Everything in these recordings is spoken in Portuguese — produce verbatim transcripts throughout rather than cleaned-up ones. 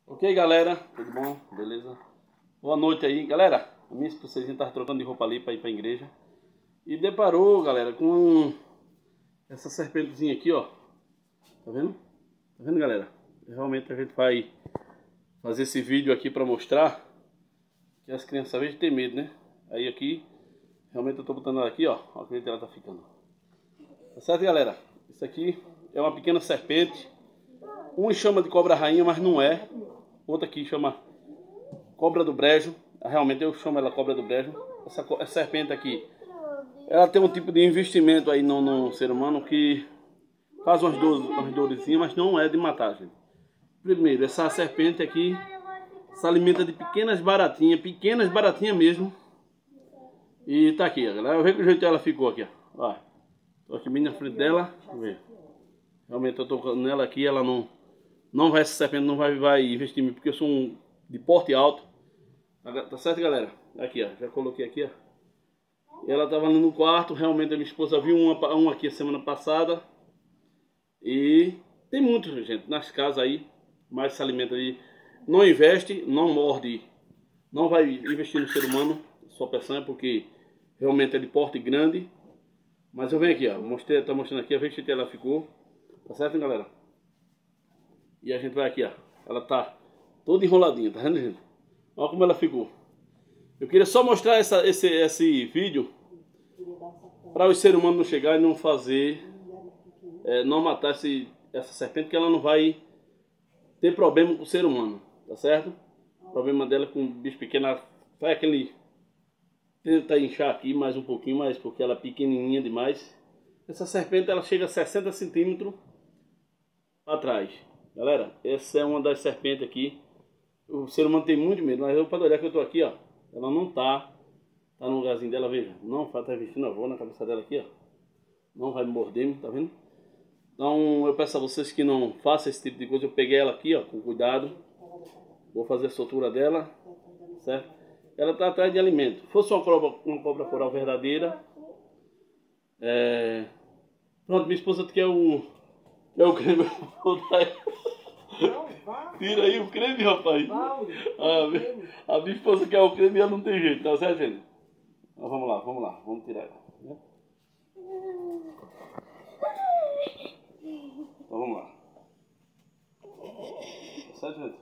Ok, galera, tudo bom? Beleza? Boa noite aí, galera. A minha esposinha tava trocando de roupa ali para ir para a igreja e deparou, galera, com essa serpentezinha aqui, ó. Tá vendo? Tá vendo, galera? Realmente a gente vai fazer esse vídeo aqui para mostrar que as crianças às vezes têm medo, né? Aí aqui, realmente eu tô botando ela aqui, ó. Olha como ela tá ficando. Tá certo, galera? Isso aqui é uma pequena serpente. Um chama de cobra rainha, mas não é. Outra aqui chama cobra do brejo. Realmente eu chamo ela cobra do brejo. Essa, essa serpente aqui, ela tem um tipo de investimento aí no, no ser humano que faz umas, dores, umas dorezinhas, mas não é de matar, gente. Primeiro, essa serpente aqui se alimenta de pequenas baratinhas, pequenas baratinhas mesmo. E tá aqui, ó, galera. Vê que o jeito ela ficou aqui, ó. Ó, tô aqui bem na frente dela. Deixa eu ver. Realmente eu tô nela aqui, ela não... Não vai, essa serpente não vai, vai investir em mim, porque eu sou um de porte alto. Tá certo, galera? Aqui, ó. Já coloquei aqui, ó. Ela tava no quarto. Realmente a minha esposa viu uma, uma aqui a semana passada. E tem muitos, gente, nas casas aí. Mas se alimenta aí. Não investe, não morde. Não vai investir no ser humano. Sua peçanha, porque realmente é de porte grande. Mas eu venho aqui, ó. Mostrei, tá mostrando aqui. A vez que ela ficou. Tá certo, galera? E a gente vai aqui, ó. Ela tá toda enroladinha, tá vendo, gente? Olha como ela ficou. Eu queria só mostrar essa, esse, esse vídeo para os seres humanos não chegar e não fazer, é, não matar esse, essa serpente, que ela não vai ter problema com o ser humano, tá certo? O problema dela com o bicho pequeno, ela faz aquele... Tenta inchar aqui mais um pouquinho mais, porque ela é pequenininha demais. Essa serpente, ela chega a sessenta centímetros para trás. Galera, essa é uma das serpentes aqui. O ser humano tem muito medo, mas eu para olhar que eu tô aqui, ó. Ela não tá, tá no lugarzinho dela, veja. Não vai estar vestindo a avó na cabeça dela aqui, ó. Não vai me morder, tá vendo? Então eu peço a vocês que não façam esse tipo de coisa. Eu peguei ela aqui, ó, com cuidado. Vou fazer a soltura dela, certo? Ela tá atrás de alimento. Se fosse uma cobra, uma cobra coral verdadeira, é... Pronto, minha esposa quer o... É o creme. Tira aí o creme, rapaz. A minha, a minha esposa quer o creme e ela não tem jeito, tá certo, gente? Então, vamos lá, vamos lá, vamos tirar ela. Né? Então vamos lá. Tá certo, gente?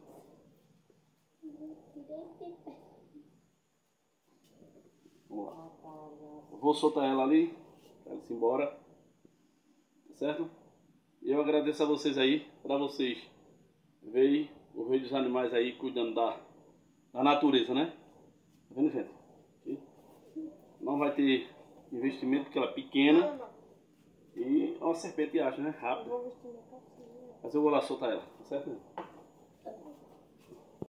Vamos lá. Eu vou soltar ela ali, pra ela se embora. Tá certo? E eu agradeço a vocês aí, pra vocês verem o rei dos animais aí cuidando da, da natureza, né? Tá vendo, gente? Aqui. Não vai ter investimento porque ela é pequena. E é uma serpente, acho, né? Rápida. Mas eu vou lá soltar ela, tá certo?